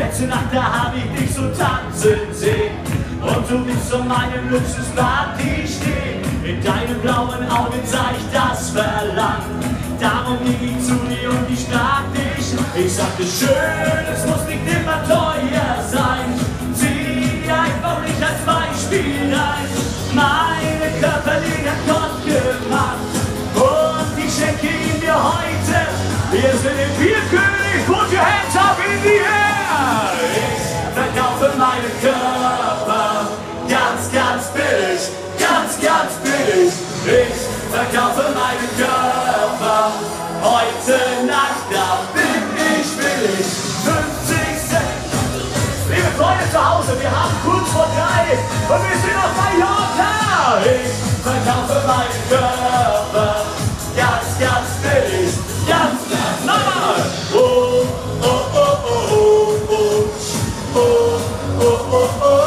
letzte Nacht, da hab ich dich so tanzen sehen. Und du bist zu meinem Luxusparty stehen. In deinen blauen Augen sah ich das Verlangen. Darum ging ich zu dir und ich frag dich. Ich sagte schön, es muss nicht immer teuer sein. Zieh einfach nicht als Beispiel ein. Meine Körperlinie hat Gott gemacht. Und ich schenke ihn dir heute. Wir sind im Bierkönig, put your hands up in the air. Ich verkaufe meinen Körper ganz, ganz billig, ganz, ganz billig. Ich verkaufe meinen Körper heute Nacht, da bin ich billig. 50 Cent. Liebe Freunde zu Hause, wir haben kurz vor 3 und wir sind auf Mallorca. Ich verkaufe meinen Körper ganz, ganz billig, ganz, ganz normal. Oh, oh, oh, oh, oh, oh, oh, oh, oh, oh.